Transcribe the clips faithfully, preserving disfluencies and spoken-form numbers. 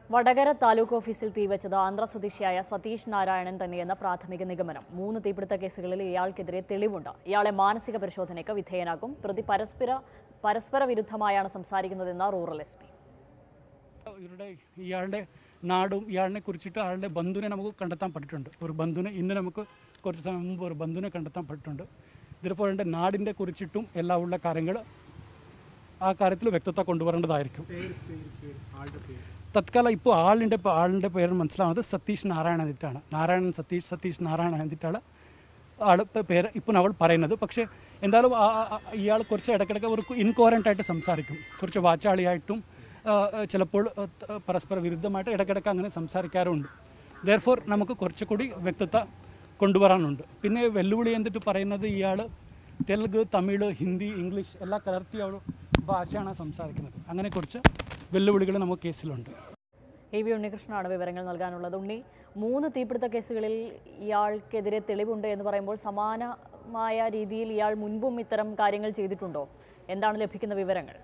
വടകര താലൂക്ക് ഓഫീസിൽ തീവച്ചത് ആന്ധ്ര സ്വദേശിയായ സതീഷ് നാരായണൻ തന്നെയെന്ന പ്രാഥമിക നിഗമനം. മൂന്ന് തീപിടുത്ത കേസുകളിൽ ഇയാൾക്കെതിരെ തെളിവുണ്ട്. ഇയാളെ മാനസിക പരിശോധനയ്ക്ക് വിധേയനാക്കും. പ്രതി പരസ്പര പരസ്പര വിരുദ്ധമായാണ് സംസാരിക്കുന്നതെന്ന് റൂറൽ എസ് പി. ഇവരുടെ ഇയാളുടെ നാടും ഇയാളിനെ കുറിച്ചിട്ട് ആളുടെ ബന്ധുവിനെ നമുക്ക് കണ്ടെത്താൻ പറ്റിയിട്ടുണ്ട്. ഒരു ബന്ധുവിനെ ഇന്ന് നമുക്ക് കുറച്ച് സമയം മുമ്പ് ഒരു ബന്ധുവിനെ കണ്ടെത്താൻ പറ്റിയിട്ടുണ്ട്. ഇതിപ്പോൾ എൻ്റെ നാടിൻ്റെ കുറിച്ചിട്ടും എല്ലാം ഉള്ള കാര്യങ്ങൾ ആ കാര്യത്തിൽ വ്യക്തത കൊണ്ടുവരേണ്ടതായിരിക്കും. തത്കാലം ഇപ്പോൾ ആളിൻ്റെ ആളിൻ്റെ പേര് മനസ്സിലാവുന്നത് സതീഷ് നാരായണൻ എന്നിട്ടാണ്. നാരായണൻ സതീഷ് സതീഷ് നാരായണൻ എന്നിട്ടാണ് ആൾ പേര് ഇപ്പോൾ അവൾ പറയുന്നത്. പക്ഷേ എന്തായാലും ഇയാൾ കുറച്ച് ഇടയ്ക്കിടയ്ക്ക് ഒരു ഇൻകോറൻ്റായിട്ട് സംസാരിക്കും. കുറച്ച് വാചാളിയായിട്ടും ചിലപ്പോൾ പരസ്പര വിരുദ്ധമായിട്ട് ഇടയ്ക്കിടയ്ക്ക് അങ്ങനെ സംസാരിക്കാറുണ്ട്. ദെയർഫോർ നമുക്ക് കുറച്ചുകൂടി വ്യക്തത കൊണ്ടുവരാനുണ്ട്. പിന്നെ വെല്ലുവിളി എന്നിട്ട് പറയുന്നത് ഇയാൾ തെലുങ്ക്, തമിഴ്, ഹിന്ദി, ഇംഗ്ലീഷ് എല്ലാം കലർത്തിയ ഒരു ഭാഷയാണ് സംസാരിക്കുന്നത്. അങ്ങനെ കുറച്ച് വെല്ലുവിളികൾ നമുക്ക് കേസിലുണ്ട്. എ വി ഉണ്ണികൃഷ്ണനാണ് വിവരങ്ങൾ നൽകാനുള്ളത്. ഉണ്ണി, മൂന്ന് തീപിടുത്ത കേസുകളിൽ ഇയാൾക്കെതിരെ തെളിവുണ്ട് എന്ന് പറയുമ്പോൾ സമാനമായ രീതിയിൽ ഇയാൾ മുൻപും ഇത്തരം കാര്യങ്ങൾ ചെയ്തിട്ടുണ്ടോ? എന്താണ് ലഭിക്കുന്ന വിവരങ്ങൾ?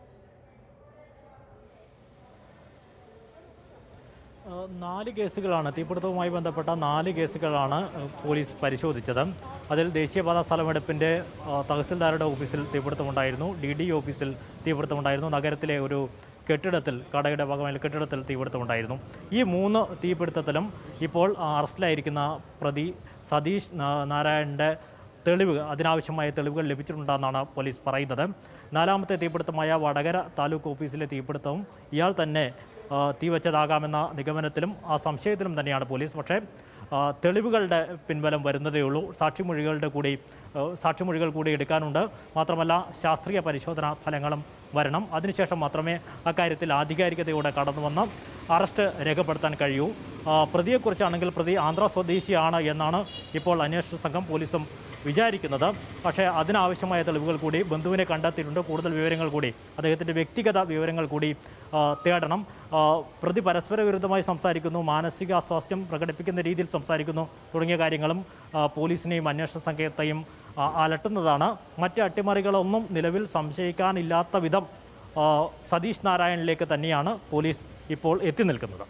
നാല് കേസുകളാണ്, തീപിടുത്തവുമായി ബന്ധപ്പെട്ട നാല് കേസുകളാണ് പോലീസ് പരിശോധിച്ചത്. അതിൽ ദേശീയപാത സ്ഥലമെടുപ്പിൻ്റെ തഹസിൽദാരുടെ ഓഫീസിൽ തീപിടുത്തമുണ്ടായിരുന്നു, ഡി ഡി ഓഫീസിൽ തീപിടുത്തമുണ്ടായിരുന്നു, നഗരത്തിലെ ഒരു കെട്ടിടത്തിൽ കടയുടെ ഭാഗമായ കെട്ടിടത്തിൽ തീപിടുത്തമുണ്ടായിരുന്നു. ഈ മൂന്ന് തീപിടുത്തത്തിലും ഇപ്പോൾ അറസ്റ്റിലായിരിക്കുന്ന പ്രതി സതീഷ് നാരായണൻ്റെ തെളിവ് അതിനാവശ്യമായ തെളിവുകൾ ലഭിച്ചിട്ടുണ്ടെന്നാണ് പോലീസ് പറയുന്നത്. നാലാമത്തെ തീപിടുത്തമായ വടകര താലൂക്ക് ഓഫീസിലെ തീപിടുത്തവും ഇയാൾ തന്നെ തീവച്ചതാകാമെന്ന നിഗമനത്തിലും ആ സംശയത്തിലും തന്നെയാണ് പോലീസ്. പക്ഷേ തെളിവുകളുടെ പിൻബലം വരുന്നതേ ഉള്ളൂ. സാക്ഷിമൊഴികളുടെ കൂടി സാക്ഷിമൊഴികൾ കൂടി എടുക്കാനുണ്ട്. മാത്രമല്ല ശാസ്ത്രീയ പരിശോധനാ ഫലങ്ങളും വരണം. അതിനുശേഷം മാത്രമേ അക്കാര്യത്തിൽ ആധികാരികതയോടെ കടന്നു വന്ന് അറസ്റ്റ് രേഖപ്പെടുത്താൻ കഴിയൂ. പ്രതിയെക്കുറിച്ചാണെങ്കിൽ പ്രതി ആന്ധ്ര സ്വദേശിയാണ് എന്നാണ് ഇപ്പോൾ അന്വേഷണ സംഘം പോലീസും വിചാരിക്കുന്നത്. പക്ഷേ അതിനാവശ്യമായ തെളിവുകൾ കൂടി ബന്ധുവിനെ കണ്ടെത്തിയിട്ടുണ്ട്. കൂടുതൽ വിവരങ്ങൾ കൂടി, അദ്ദേഹത്തിൻ്റെ വ്യക്തിഗത വിവരങ്ങൾ കൂടി തേടണം. പ്രതി പരസ്പര വിരുദ്ധമായി സംസാരിക്കുന്നു, മാനസിക അസ്വാസ്ഥ്യം പ്രകടിപ്പിക്കുന്ന രീതിയിൽ സംസാരിക്കുന്നു തുടങ്ങിയ കാര്യങ്ങളും പോലീസിനെയും അന്വേഷണ സംഘത്തെയും അലട്ടുന്നതാണ്. മറ്റ് അട്ടിമറികളൊന്നും നിലവിൽ സംശയിക്കാനില്ലാത്ത വിധം സതീഷ് നാരായണനിലേക്ക് തന്നെയാണ് പോലീസ് ഇപ്പോൾ എത്തി നിൽക്കുന്നത്.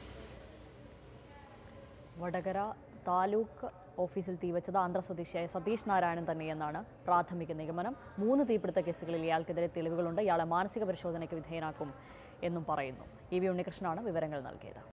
വടകര താലൂക്ക് ഓഫീസിൽ തീവച്ചത് ആന്ധ്ര സ്വദേശിയായ സതീഷ് നാരായണൻ തന്നെയെന്നാണ് പ്രാഥമിക നിഗമനം. മൂന്ന് തീപിടുത്ത കേസുകളിൽ ഇയാൾക്കെതിരെ തെളിവുകളുണ്ട്. ഇയാളെ മാനസിക പരിശോധനയ്ക്ക് വിധേയനാക്കും എന്നും പറയുന്നു. ഇ വി ഉണ്ണികൃഷ്ണനാണ് വിവരങ്ങൾ നൽകിയത്.